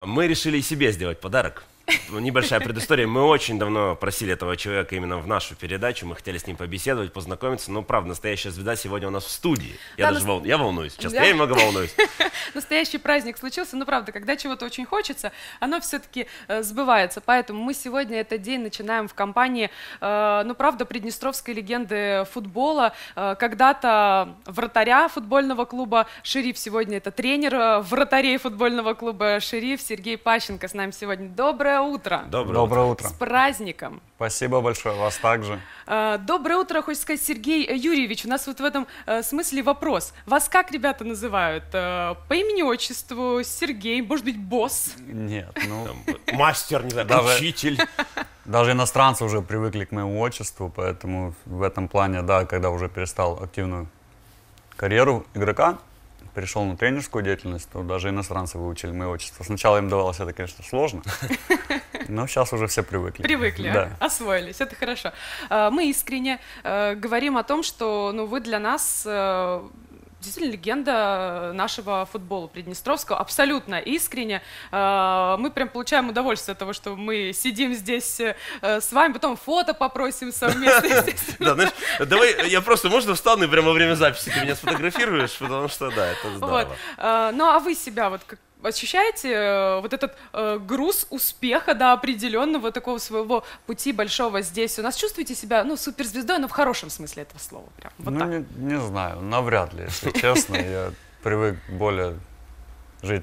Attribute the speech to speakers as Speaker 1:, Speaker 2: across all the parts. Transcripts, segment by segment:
Speaker 1: Мы решили и себе сделать подарок. Небольшая предыстория. Мы очень давно просили этого человека именно в нашу передачу. Мы хотели с ним побеседовать, познакомиться. Но, правда, настоящая звезда сегодня у нас в студии. Я даже я волнуюсь. Сейчас я немного волнуюсь.
Speaker 2: Настоящий праздник случился. Но, правда, когда чего-то очень хочется, оно все-таки сбывается. Поэтому мы сегодня этот день начинаем в компании, ну, правда, приднестровской легенды футбола. Когда-то вратаря футбольного клуба «Шериф». Сегодня это тренер вратарей футбольного клуба «Шериф» Сергей Пащенко с нами сегодня. Доброе утро.
Speaker 3: Доброе утро.
Speaker 2: С праздником.
Speaker 3: Спасибо большое, вас также.
Speaker 2: Доброе утро, хочется сказать, Сергей Юрьевич. У нас вот в этом смысле вопрос. Вас как ребята называют? По имени-отчеству Сергей, может быть, босс?
Speaker 3: Нет, ну...
Speaker 1: Мастер, не знаю, учитель.
Speaker 3: Даже иностранцы уже привыкли к моему отчеству, поэтому в этом плане, да, когда уже перестал активную карьеру игрока, перешел на тренерскую деятельность, то даже иностранцы выучили мое отчество. Сначала им давалось это, конечно, сложно, но сейчас уже все привыкли.
Speaker 2: Привыкли,
Speaker 3: да.
Speaker 2: Освоились, это хорошо. Мы искренне говорим о том, что вы для нас действительно легенда нашего футбола приднестровского, абсолютно искренне. Мы прям получаем удовольствие от того, что мы сидим здесь с вами, потом фото попросим совместно.
Speaker 1: Да, знаешь, давай я просто, можно встану и прямо во время записи ты меня сфотографируешь, потому что, да, это здорово.
Speaker 2: Ну, а вы себя вот как ощущаете вот этот груз успеха до определенного такого своего пути большого здесь? У нас чувствуете себя, суперзвездой, но в хорошем смысле этого слова? Прям, вот
Speaker 3: ну,
Speaker 2: так.
Speaker 3: Не знаю, навряд ли, если честно. Я привык более жить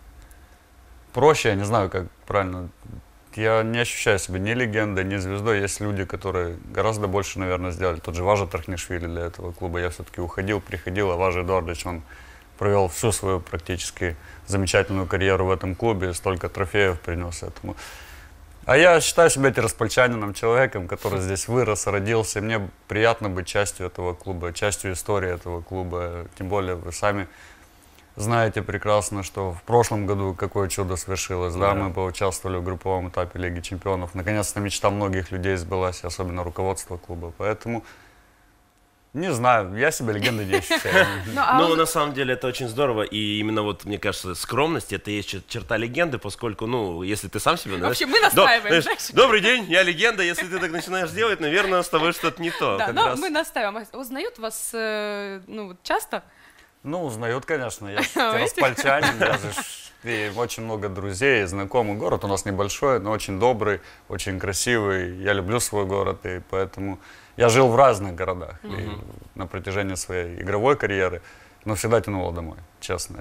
Speaker 3: проще, я не знаю, как правильно. Я не ощущаю себя ни легендой, ни звездой. Есть люди, которые гораздо больше, наверное, сделали. Тот же Важа Тархнишвили для этого клуба. Я все-таки уходил, приходил, а Важа Эдуардович, он провел всю свою практически замечательную карьеру в этом клубе, столько трофеев принес этому. А я считаю себя тираспольчанином, человеком, который здесь вырос, родился. И мне приятно быть частью этого клуба, частью истории этого клуба. Тем более вы сами знаете прекрасно, что в прошлом году какое чудо свершилось. Да, мы поучаствовали в групповом этапе Лиги Чемпионов. Наконец-то мечта многих людей сбылась, особенно руководство клуба. Поэтому... Не знаю, я себя легендой не ощущаю.
Speaker 1: Ну, на самом деле, это очень здорово, и именно вот, мне кажется, скромность, это и есть черта легенды, поскольку, если ты сам себя...
Speaker 2: В общем, мы настаиваем.
Speaker 1: Добрый день, я легенда, если ты так начинаешь делать, наверное, с тобой что-то не то.
Speaker 2: Да, но мы настаиваем. Узнают вас, часто?
Speaker 3: Ну, узнают, конечно, я тираспольчанин, и очень много друзей, знакомый. Город у нас небольшой, но очень добрый, очень красивый, я люблю свой город, и поэтому... Я жил в разных городах и на протяжении своей игровой карьеры, но всегда тянуло домой, честно.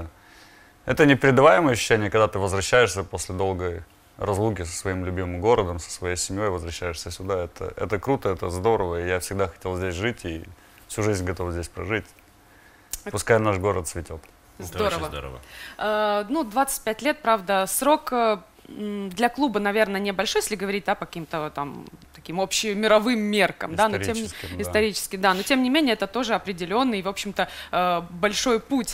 Speaker 3: Это непередаваемое ощущение, когда ты возвращаешься после долгой разлуки со своим любимым городом, со своей семьей, возвращаешься сюда. Это круто, это здорово, и я всегда хотел здесь жить и всю жизнь готов здесь прожить. Пускай наш город цветет.
Speaker 2: Здорово.
Speaker 1: Здорово.
Speaker 2: 25 лет, правда, срок... Для клуба, наверное, небольшой, если говорить по каким-то там таким общемировым меркам, исторически, да, но тем не менее это тоже определенный, в общем-то, большой путь.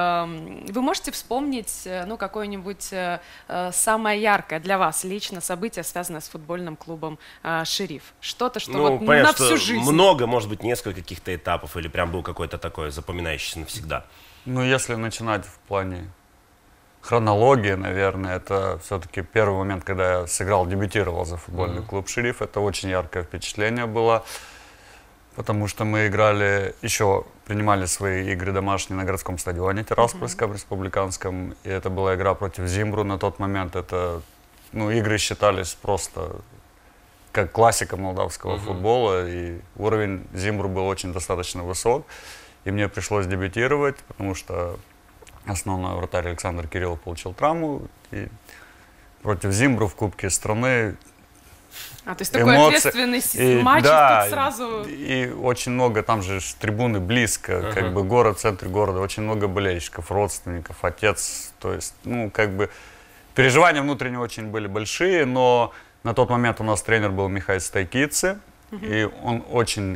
Speaker 2: Вы можете вспомнить, какое-нибудь самое яркое для вас лично событие, связанное с футбольным клубом «Шериф»? Что-то, что
Speaker 1: понятно,
Speaker 2: на всю жизнь.
Speaker 1: Много, может быть, несколько каких-то этапов, или прям был какой-то такой запоминающийся навсегда?
Speaker 3: Ну, если начинать в плане хронологии, наверное, это все-таки первый момент, когда я сыграл, дебютировал за футбольный клуб «Шериф». Это очень яркое впечатление было, потому что мы играли, еще принимали свои игры домашние на городском стадионе Тираспольском, республиканском, и это была игра против Зимбру. На тот момент это, игры считались просто как классика молдавского футбола, и уровень Зимбру был очень достаточно высок, и мне пришлось дебютировать, потому что основной вратарь Александр Кириллов получил травму, и против Зимбру в Кубке страны.
Speaker 2: То есть такой ответственный матч,
Speaker 3: да,
Speaker 2: тут сразу...
Speaker 3: И очень много, там же трибуны близко, как бы город, центр города, очень много болельщиков, родственников, отец, то есть, переживания внутренние очень были большие, но на тот момент у нас тренер был Михаил Стайкидзе, и он очень,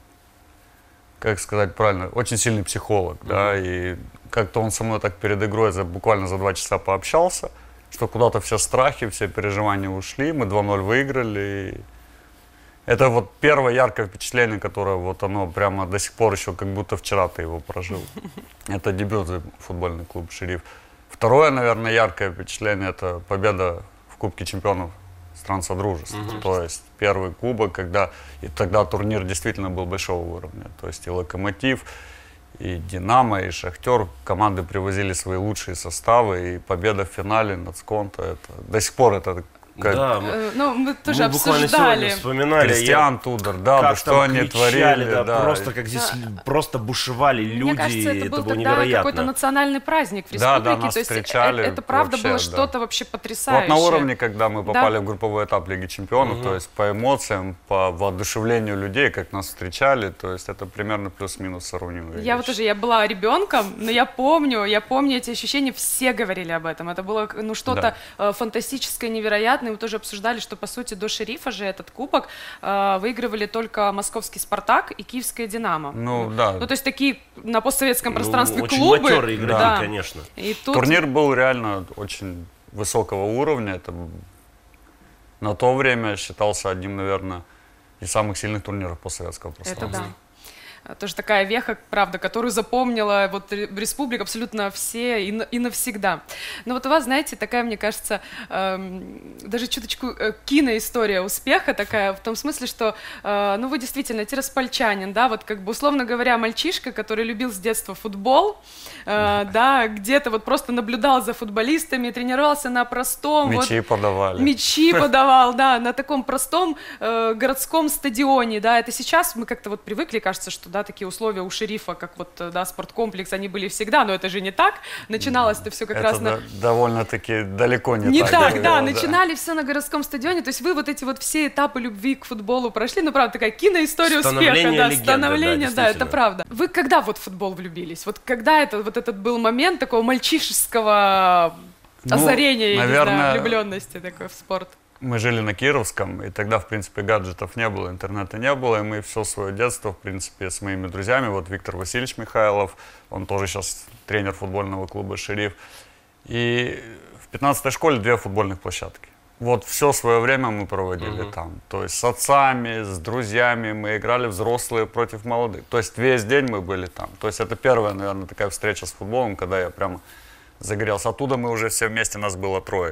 Speaker 3: как сказать правильно, очень сильный психолог, да, и как-то он со мной так перед игрой буквально за 2 часа пообщался, что куда-то все страхи, все переживания ушли, мы 2-0 выиграли. И это вот первое яркое впечатление, которое вот оно прямо до сих пор еще как будто вчера ты его прожил. Это дебют за футбольный клуб «Шериф». Второе, наверное, яркое впечатление – это победа в Кубке чемпионов стран Содружества. То есть первый кубок, когда и тогда турнир действительно был большого уровня. То есть и «Локомотив», и «Динамо», и «Шахтер». Команды привозили свои лучшие составы, и победа в финале над «Сконто». Это, до сих пор это...
Speaker 1: Да,
Speaker 2: ну, мы тоже
Speaker 1: мы буквально сегодня вспоминали.
Speaker 3: Кристиан Тудор, да, что они творили.
Speaker 1: Да, просто как здесь просто бушевали люди,
Speaker 2: мне кажется, это был
Speaker 1: было
Speaker 2: тогда
Speaker 1: невероятно.
Speaker 2: какой-то национальный праздник в республике,
Speaker 3: да, нас
Speaker 2: то есть
Speaker 3: встречали,
Speaker 2: это правда
Speaker 3: вообще,
Speaker 2: было что-то вообще потрясающее.
Speaker 3: Вот на уровне, когда мы попали в групповой этап Лиги Чемпионов, то есть по эмоциям, по воодушевлению людей, как нас встречали, то есть это примерно плюс-минус сравнимые
Speaker 2: Я вот тоже, я была ребенком, но я помню эти ощущения, все говорили об этом, это было, ну, что-то фантастическое, невероятное, мы тоже обсуждали, что, по сути, до «Шерифа» же этот кубок выигрывали только московский «Спартак» и киевская «Динамо».
Speaker 3: Ну, да.
Speaker 2: Ну, то есть такие на постсоветском пространстве
Speaker 1: очень
Speaker 2: клубы.
Speaker 1: матерые игроки,
Speaker 2: да.
Speaker 1: конечно.
Speaker 2: И тут...
Speaker 3: Турнир был реально очень высокого уровня. Это на то время считался одним, наверное, из самых сильных турниров постсоветского пространства.
Speaker 2: Это да. Тоже такая веха, правда, которую запомнила вот республика абсолютно все и навсегда. Но вот у вас, знаете, такая, мне кажется, даже чуточку киноистория успеха такая, в том смысле, что, ну, вы действительно тираспольчанин, да, вот как бы, условно говоря, мальчишка, который любил с детства футбол, да, где-то вот просто наблюдал за футболистами, тренировался на простом...
Speaker 3: Мячи подавали.
Speaker 2: Мячи подавал, да, на таком простом городском стадионе, да, это сейчас мы как-то вот привыкли, кажется, что, да, такие условия у «Шерифа», как вот, да, спорткомплекс, они были всегда, но это же не так. Начиналось это все как раз на...
Speaker 3: довольно-таки далеко
Speaker 2: не так. Да, начинали все на городском стадионе, то есть вы вот эти вот все этапы любви к футболу прошли, ну, правда, такая киноистория успеха, да, становление, да, это правда. Вы когда вот в футбол влюбились? Вот когда это, вот этот был момент такого мальчишеского озарения, я не знаю, влюбленности такой в спорт?
Speaker 3: Мы жили на Кировском, и тогда, в принципе, гаджетов не было, интернета не было, и мы все свое детство, в принципе, с моими друзьями, вот Виктор Васильевич Михайлов, он тоже сейчас тренер футбольного клуба «Шериф», и в 15-й школе 2 футбольных площадки. Вот все свое время мы проводили там, то есть с отцами, с друзьями, мы играли взрослые против молодых, то есть весь день мы были там, то есть это первая, наверное, такая встреча с футболом, когда я прямо загорелся, оттуда мы уже все вместе, нас было 3.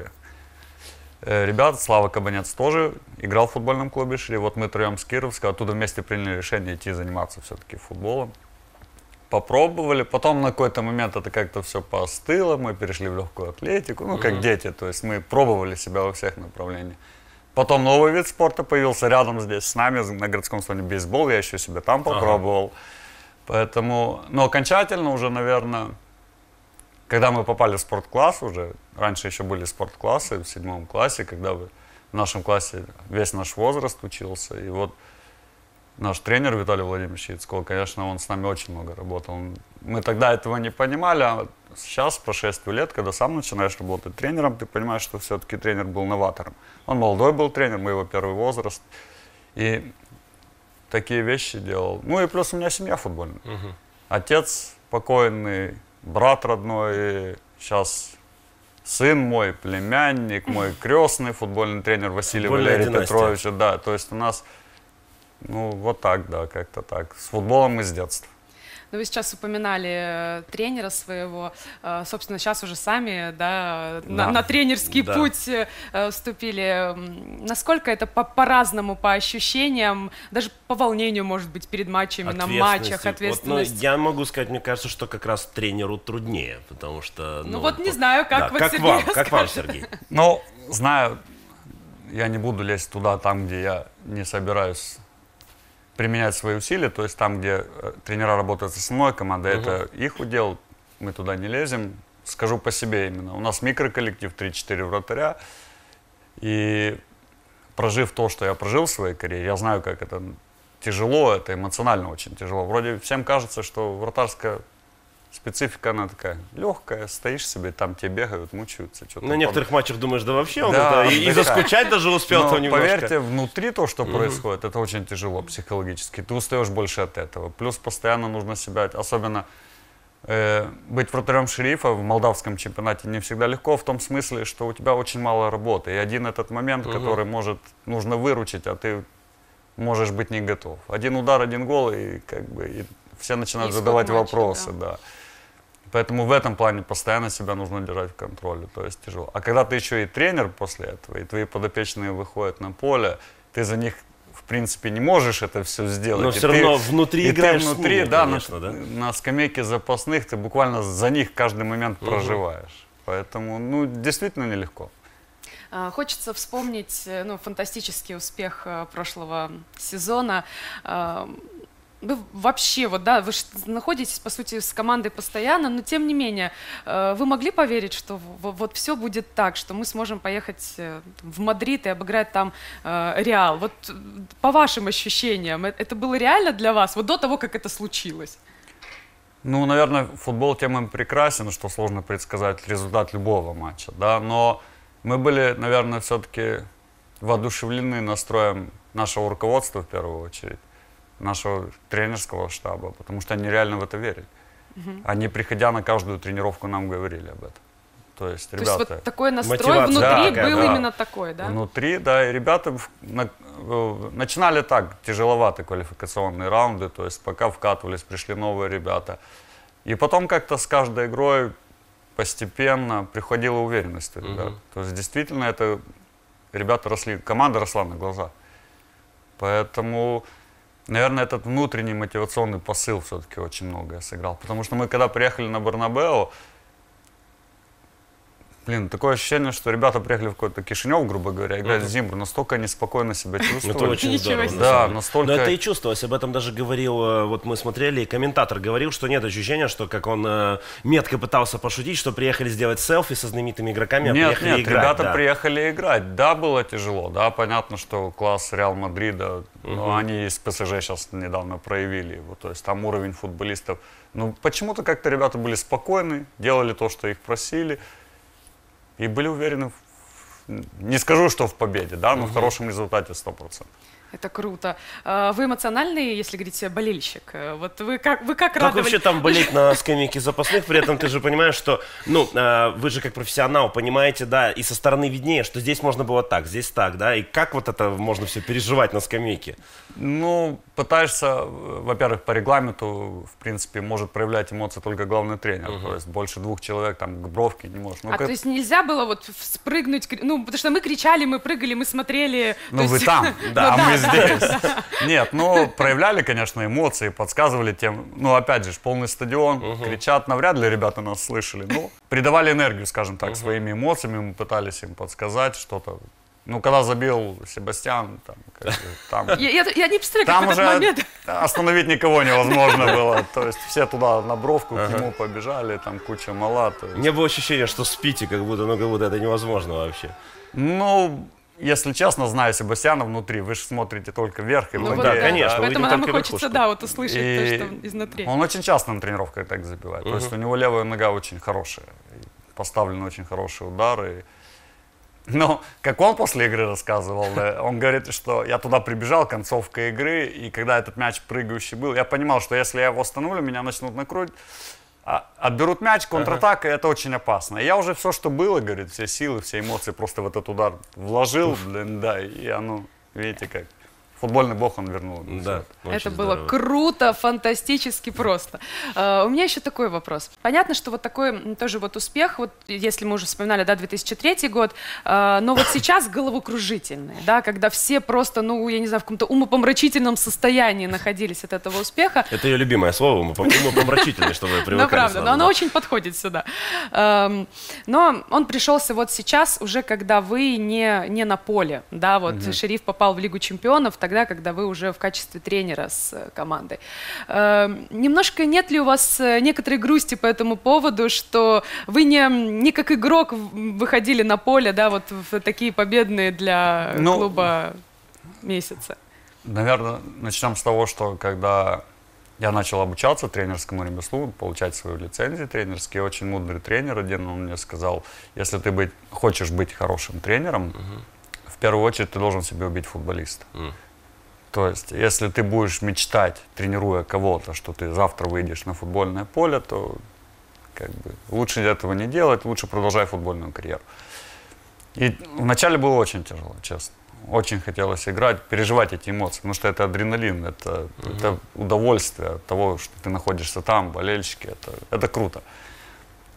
Speaker 3: Ребят, Слава Кабанец тоже играл в футбольном клубе «Шериф». Вот мы 3 с Кировска, оттуда вместе приняли решение идти заниматься все-таки футболом. Попробовали, потом на какой-то момент это как-то все поостыло, мы перешли в легкую атлетику, ну как дети, то есть мы пробовали себя во всех направлениях. Потом новый вид спорта появился рядом здесь с нами, на городском стадионе бейсбол, я еще себя там попробовал. Поэтому, но окончательно уже, наверное... Когда мы попали в спорткласс уже, раньше еще были спортклассы в 7 классе, когда в нашем классе весь наш возраст учился. И вот наш тренер Виталий Владимирович Яцков, конечно, он с нами очень много работал. Мы тогда этого не понимали, а сейчас, по 6 лет, когда сам начинаешь работать тренером, ты понимаешь, что все-таки тренер был новатором. Он молодой был тренер, мы его первый возраст. И такие вещи делал. Ну и плюс у меня семья футбольная. Отец покойный, брат родной, сейчас сын мой, племянник, мой крестный футбольный тренер Василий Валерий Петрович. Да, то есть у нас, ну вот так, да, как-то так. С футболом мы с детства.
Speaker 2: Ну, вы сейчас упоминали тренера своего, собственно, сейчас уже сами, да, на тренерский путь вступили. Насколько это по-разному, по ощущениям, даже по волнению, может быть, перед матчами, на матчах, ответственность?
Speaker 1: Вот, я могу сказать, мне кажется, что как раз тренеру труднее, потому что...
Speaker 2: Ну вот не знаю, как вот Сергей расскажет.
Speaker 1: Как вам, Сергей?
Speaker 3: Ну, знаю, я не буду лезть туда, там, где я не собираюсь применять свои усилия, то есть там, где тренера работают с основной командой, это их удел, мы туда не лезем. Скажу по себе именно. У нас микроколлектив, 3-4 вратаря, и прожив то, что я прожил в своей карьере, я знаю, как это тяжело, это эмоционально очень тяжело. Вроде всем кажется, что вратарская специфика, она такая легкая, стоишь себе, там тебе бегают, мучаются.
Speaker 1: На некоторых матчах думаешь, да вообще он да, и заскучать даже успел там немножко.
Speaker 3: Поверьте, внутри то, что происходит, это очень тяжело психологически. Ты устаешь больше от этого. Плюс постоянно нужно себя, особенно быть вратарем «Шерифа» в молдавском чемпионате не всегда легко, в том смысле, что у тебя очень мало работы. И один этот момент, который нужно выручить, а ты можешь быть не готов. Один удар, один гол, и как бы... И все начинают задавать вопросы, да. Поэтому в этом плане постоянно себя нужно держать в контроле, то есть тяжело. А когда ты еще и тренер после этого, и твои подопечные выходят на поле, ты за них, в принципе, не можешь это все сделать.
Speaker 1: Но все равно внутри играешь с ними,
Speaker 3: да,
Speaker 1: конечно, да?
Speaker 3: На скамейке запасных ты буквально за них каждый момент проживаешь. Поэтому, ну, действительно нелегко.
Speaker 2: Хочется вспомнить, ну, фантастический успех прошлого сезона. Вы вообще, вот, да, вы находитесь, по сути, с командой постоянно, но тем не менее, вы могли поверить, что вот все будет так, что мы сможем поехать в Мадрид и обыграть там Реал? Вот по вашим ощущениям, это было реально для вас, вот до того, как это случилось?
Speaker 3: Ну, наверное, футбол тем и прекрасен, что сложно предсказать результат любого матча, да, но мы были, наверное, все-таки воодушевлены настроем нашего руководства в первую очередь, нашего тренерского штаба, потому что они реально в это верили. Они, приходя на каждую тренировку, нам говорили об этом. То есть, ребята...
Speaker 2: То есть вот такой настрой внутри был именно такой, да?
Speaker 3: Внутри, да, и ребята начинали так, тяжеловатые квалификационные раунды, то есть пока вкатывались, пришли новые ребята. И потом как-то с каждой игрой постепенно приходила уверенность у ребят. То есть действительно это ребята росли, команда росла на глазах. Поэтому, наверное, этот внутренний мотивационный посыл все-таки очень многое сыграл. Потому что мы когда приехали на Бернабеу, блин, такое ощущение, что ребята приехали в какой-то Кишинев, грубо говоря, играть в Зимбру, настолько они спокойно себя чувствовали.
Speaker 1: Это очень здорово.
Speaker 3: Да, настолько...
Speaker 1: Но это и чувствовалось, об этом даже говорил, вот мы смотрели, и комментатор говорил, что нет ощущения, что как он метко пытался пошутить, что приехали сделать селфи со знаменитыми игроками, а приехали играть.
Speaker 3: Ребята приехали играть. Да, было тяжело, да, понятно, что класс Реал Мадрида, но они из ПСЖ сейчас недавно проявили его, то есть там уровень футболистов. Ну, почему-то как-то ребята были спокойны, делали то, что их просили. И были уверены, не скажу, что в победе, да, но в хорошем результате 100%.
Speaker 2: Это круто. Вы эмоциональный, если говорить, болельщик? Вот вы как
Speaker 1: Как
Speaker 2: радовали...
Speaker 1: вообще там болеть на скамейке запасных? При этом ты же понимаешь, что, ну, вы же как профессионал понимаете, да, и со стороны виднее, что здесь можно было так, здесь так, да, и как вот это можно все переживать на скамейке?
Speaker 3: Ну, пытаешься, во-первых, по регламенту, в принципе, может проявлять эмоции только главный тренер, то есть больше 2 человек там к бровке не можешь. Ну,
Speaker 2: то есть нельзя было вот спрыгнуть, ну, потому что мы кричали, мы прыгали, мы смотрели...
Speaker 3: Ну, вы там, да, а мы здесь. Нет, ну, проявляли, конечно, эмоции, подсказывали тем, ну, опять же, полный стадион, кричат, навряд ли ребята нас слышали, ну, придавали энергию, скажем так, своими эмоциями, мы пытались им подсказать что-то. Ну, когда забил Себастьян, там, как бы, там...
Speaker 2: Я не представляю,
Speaker 3: там
Speaker 2: как в
Speaker 3: уже
Speaker 2: этот момент...
Speaker 3: остановить никого невозможно было. То есть все туда на бровку к нему побежали, там куча мала.
Speaker 1: Не было ощущения, что спите, как будто это невозможно вообще.
Speaker 3: Ну, если честно, знаю Себастьяна внутри, вы же смотрите только вверх и
Speaker 2: ну,
Speaker 1: да, конечно.
Speaker 2: Поэтому нам и хочется, да, вот услышать то, что изнутри.
Speaker 3: Он очень часто на тренировках так забивает. То есть у него левая нога очень хорошая, поставлены очень хорошие удары. Но, как он после игры рассказывал, он говорит, что я туда прибежал, концовка игры, и когда этот мяч прыгающий был, я понимал, что если я его остановлю, меня начнут накрутить, отберут мяч, контратака, и это очень опасно. И я уже все, что было, говорит, все силы, все эмоции просто в этот удар вложил, блин, да, и оно, видите как. Футбольный бог он вернул.
Speaker 1: Да,
Speaker 2: это было круто, фантастически просто. У меня еще такой вопрос. Понятно, что вот такой тоже вот успех, вот если мы уже вспоминали, да, 2003 год, но вот сейчас головокружительный, да, когда все просто, ну, я не знаю, в каком-то умопомрачительном состоянии находились от этого успеха.
Speaker 1: Это ее любимое слово, умопомрачительный, чтобы вы привыкали.
Speaker 2: Ну, правда, но оно очень подходит сюда. Но он пришелся вот сейчас, уже когда вы не на поле, да, вот Шериф попал в Лигу чемпионов, тогда, когда вы уже в качестве тренера с командой. Немножко нет ли у вас некоторой грусти по этому поводу, что вы не как игрок выходили на поле, да, вот в такие победные для клуба месяцы?
Speaker 3: Наверное, начнем с того, что когда я начал обучаться тренерскому ремеслу, получать свою лицензию тренерскую, очень мудрый тренер один, он мне сказал, если ты хочешь быть хорошим тренером, в первую очередь ты должен себе убить футболиста. То есть, если ты будешь мечтать, тренируя кого-то, что ты завтра выйдешь на футбольное поле, то как бы, лучше этого не делать, лучше продолжай футбольную карьеру. И вначале было очень тяжело, честно. Очень хотелось играть, переживать эти эмоции, потому что это адреналин, это удовольствие от того, что ты находишься там, болельщики, это круто.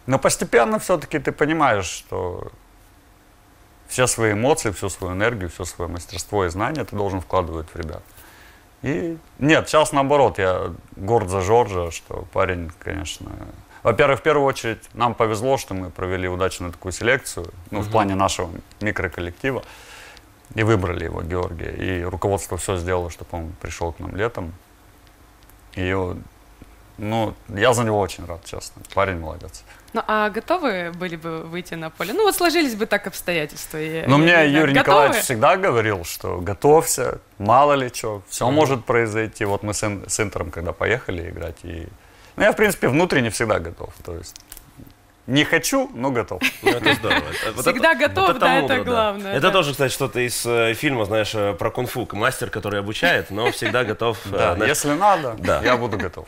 Speaker 3: Но постепенно все-таки ты понимаешь, что все свои эмоции, всю свою энергию, все свое мастерство и знания ты должен вкладывать в ребят. И нет, сейчас наоборот, я горд за Жоржа, что парень, конечно... Во-первых, в первую очередь, нам повезло, что мы провели удачную такую селекцию, ну, в плане нашего микроколлектива, и выбрали его, Георгия. И руководство все сделало, чтобы он пришел к нам летом. И, ну, я за него очень рад, честно. Парень молодец.
Speaker 2: Ну, а готовы были бы выйти на поле? Ну, вот сложились бы так обстоятельства.
Speaker 3: Ну, мне Юрий Николаевич всегда говорил, что готовься, мало ли что, все может произойти. Вот мы с Интером, когда поехали играть, и... Ну, я, в принципе, внутренне всегда готов, то есть... Не хочу, но готов.
Speaker 1: Ну, это здорово.
Speaker 2: Всегда готов, да, это главное.
Speaker 1: Это тоже, кстати, что-то из фильма, знаешь, про кунг-фу. Мастер, который обучает, но всегда готов.
Speaker 3: Да, если надо, я буду готов.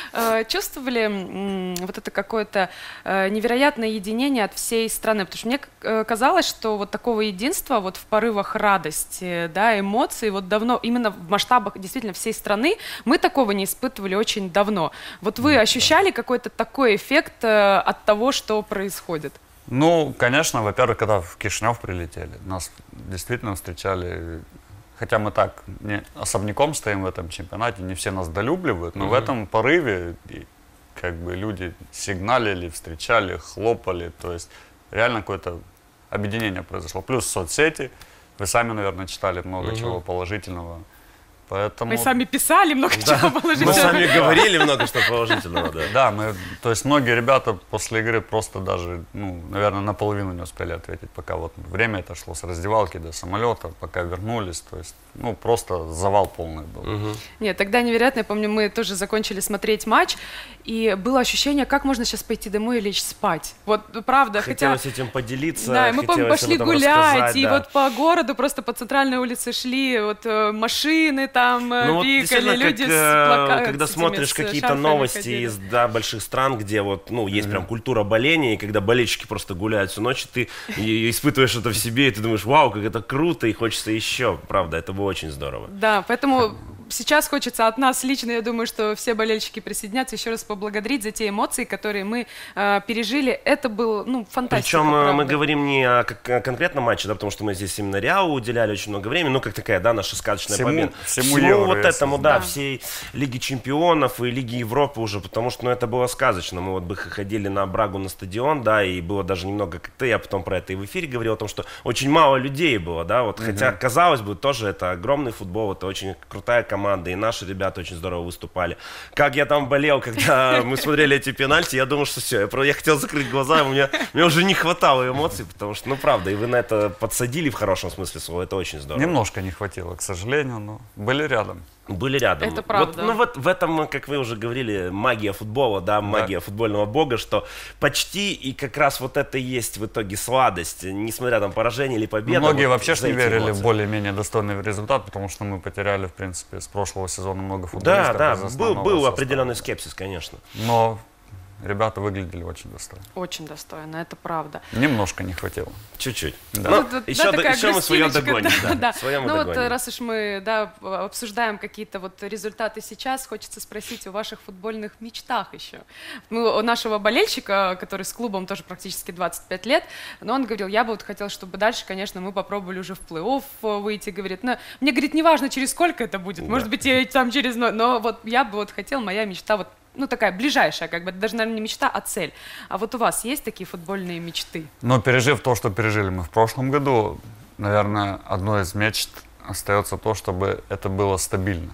Speaker 2: Чувствовали вот это какое-то невероятное единение от всей страны? Потому что мне казалось, что вот такого единства вот в порывах радости, да, эмоций, вот давно, именно в масштабах действительно всей страны, мы такого не испытывали очень давно. Вот вы ощущали какой-то такой эффект от того, что происходит?
Speaker 3: Ну, конечно, во-первых, когда в Кишинев прилетели, нас действительно встречали, хотя мы так не особняком стоим в этом чемпионате, не все нас долюбливают, но в этом порыве как бы люди сигналили, встречали, хлопали, то есть реально какое-то объединение произошло. Плюс соцсети, вы сами, наверное, читали много чего положительного. Поэтому...
Speaker 2: Мы сами писали много чего положительного.
Speaker 1: Мы сами говорили много что положительного, да.
Speaker 3: Да, то есть многие ребята после игры просто даже, ну, наверное, наполовину не успели ответить, пока вот время это шло с раздевалки до самолета, пока вернулись, то есть, ну, просто завал полный был.
Speaker 2: Нет, тогда невероятно, я помню, мы тоже закончили смотреть матч, и было ощущение, как можно сейчас пойти домой и лечь спать. Вот, правда,
Speaker 1: хотелось этим поделиться.
Speaker 2: Да, мы пошли гулять, и
Speaker 1: да.
Speaker 2: Вот по городу, просто по центральной улице шли, вот машины там
Speaker 1: ну,
Speaker 2: бегали,
Speaker 1: вот,
Speaker 2: люди с плакатами.
Speaker 1: Когда смотришь какие-то новости из больших стран, где вот, ну, есть прям культура боления, и когда болельщики просто гуляют всю ночь, ты испытываешь это в себе, и ты думаешь, вау, как это круто, и хочется еще, правда, это было очень здорово.
Speaker 2: Да, поэтому сейчас хочется от нас лично, я думаю, что все болельщики присоединятся, еще раз поблагодарить за те эмоции, которые мы пережили. Это был, ну, фантастика.
Speaker 1: Причем
Speaker 2: правда.
Speaker 1: мы говорим не о конкретном матче, да, потому что мы здесь именно Реалу уделяли очень много времени, ну, как такая, да, наша сказочная победа.
Speaker 3: Всему
Speaker 1: вот этому, да, всей Лиги Чемпионов и Лиги Европы уже, потому что, ну, это было сказочно. Мы вот бы ходили на Брагу на стадион, да, и было даже немного как-то, я потом про это и в эфире говорил, о том, что очень мало людей было, да, вот, хотя, казалось бы, тоже это огромный футбол, это очень крутая команда, и наши ребята очень здорово выступали. Как я там болел, когда мы смотрели эти пенальти, я думал, что все, я хотел закрыть глаза, мне уже не хватало эмоций, потому что, ну, правда, и вы на это подсадили в хорошем смысле слова, это очень здорово.
Speaker 3: Немножко не хватило, к сожалению, но были рядом.
Speaker 1: Были рядом.
Speaker 2: Это правда.
Speaker 1: Вот, ну вот в этом, как вы уже говорили, магия футбола, да, магия футбольного бога, что почти и как раз вот это и есть в итоге сладость, несмотря там поражение или победа.
Speaker 3: Многие
Speaker 1: вот
Speaker 3: вообще не верили
Speaker 1: эмоции.
Speaker 3: в более-менее достойный результат, потому что мы потеряли, в принципе, с прошлого сезона много футболистов.
Speaker 1: Да, был определенный скепсис, конечно.
Speaker 3: Но ребята выглядели очень достойно.
Speaker 2: Очень достойно, это правда.
Speaker 3: Немножко не хватило.
Speaker 1: Чуть-чуть.
Speaker 3: Да.
Speaker 1: Ну, еще мы свое догоним.
Speaker 2: Да.
Speaker 1: Своем
Speaker 2: Ну вот
Speaker 1: догоним.
Speaker 2: раз уж мы, да, обсуждаем какие-то вот результаты сейчас, хочется спросить о ваших футбольных мечтах еще. У нашего болельщика, который с клубом тоже практически 25 лет, но он говорил, я бы вот хотел, чтобы дальше, конечно, мы попробовали уже в плей-офф выйти, говорит, но мне, говорит, не важно, через сколько это будет, может быть, и там через, но вот я бы вот хотел, моя мечта вот, ну, такая ближайшая, как бы, даже, наверное, не мечта, а цель. А вот у вас есть такие футбольные мечты?
Speaker 3: Но пережив то, что пережили мы в прошлом году, наверное, одной из мечт остается то, чтобы это было стабильно.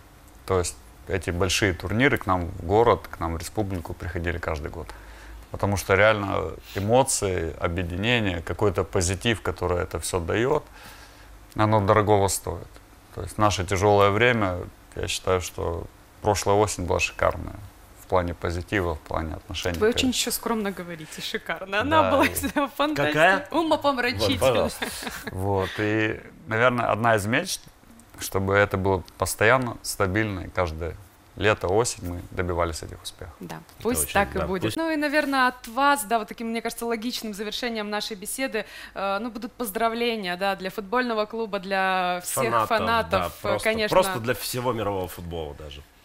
Speaker 3: То есть эти большие турниры к нам в город, к нам в республику приходили каждый год. Потому что реально эмоции, объединение, какой-то позитив, который это все дает, оно дорогого стоит. То есть в наше тяжелое время, я считаю, что прошлая осень была шикарная. В плане позитива, в плане отношений.
Speaker 2: Вы очень еще скромно говорите, шикарно. Она была фантастическая.
Speaker 1: Какая?
Speaker 2: Умопомрачительная.
Speaker 3: Вот, и, наверное, одна из мечт, чтобы это было постоянно, стабильно, и каждое лето, осень мы добивались этих успехов.
Speaker 2: Да, пусть
Speaker 1: очень,
Speaker 2: так и
Speaker 1: да,
Speaker 2: будет.
Speaker 1: пусть.
Speaker 2: Ну и, наверное, от вас, да, вот таким, мне кажется, логичным завершением нашей беседы, ну, будут поздравления, да, для футбольного клуба, для всех фанатов,
Speaker 1: да,
Speaker 2: конечно.
Speaker 1: Просто для всего мирового футбола даже.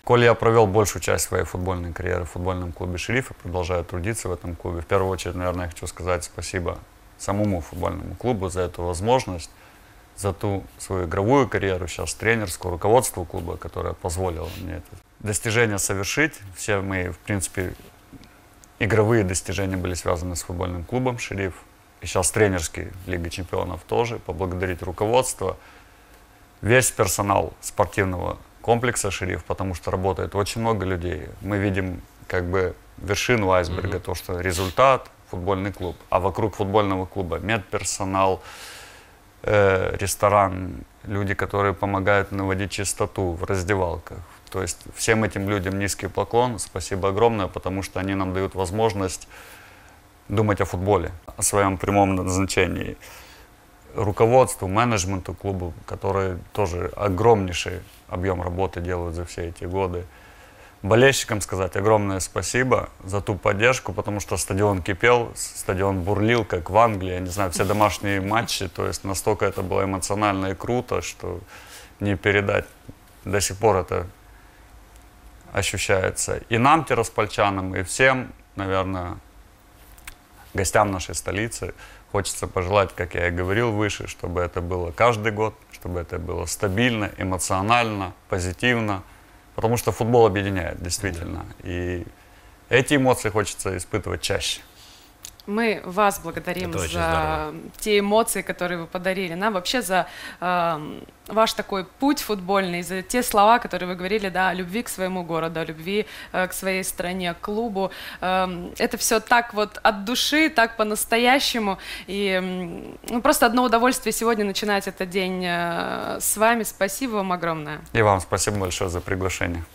Speaker 3: Коли я провел большую часть своей футбольной карьеры в футбольном клубе «Шериф» и продолжаю трудиться в этом клубе, в первую очередь, наверное, я хочу сказать спасибо самому футбольному клубу за эту возможность, за ту свою игровую карьеру, сейчас тренерскую, руководство клуба, которое позволило мне это достижение совершить. Все мои, в принципе, игровые достижения были связаны с футбольным клубом «Шериф». И сейчас тренерский Лига чемпионов тоже. Поблагодарить руководство, весь персонал спортивного комплекса «Шериф», потому что работает очень много людей. Мы видим как бы вершину айсберга, то, что результат – футбольный клуб. А вокруг футбольного клуба медперсонал, ресторан, люди, которые помогают наводить чистоту в раздевалках. То есть всем этим людям низкий поклон, спасибо огромное, потому что они нам дают возможность думать о футболе, о своем прямом назначении. Руководству, менеджменту клуба, которые тоже огромнейший объем работы делают за все эти годы. Болельщикам сказать огромное спасибо за ту поддержку, потому что стадион кипел, стадион бурлил, как в Англии, я не знаю, все домашние матчи, то есть настолько это было эмоционально и круто, что не передать. До сих пор это ощущается. И нам, тираспольчанам, и всем, наверное, гостям нашей столицы хочется пожелать, как я и говорил выше, чтобы это было каждый год, чтобы это было стабильно, эмоционально, позитивно. Потому что футбол объединяет, действительно. И эти эмоции хочется испытывать чаще.
Speaker 2: Мы вас благодарим за те эмоции, которые вы подарили нам, вообще за ваш такой путь футбольный, за те слова, которые вы говорили, да, о любви к своему городу, о любви к своей стране, к клубу. Это все так вот от души, так по-настоящему. И просто одно удовольствие сегодня начинать этот день с вами. Спасибо вам огромное.
Speaker 3: И вам спасибо большое за приглашение.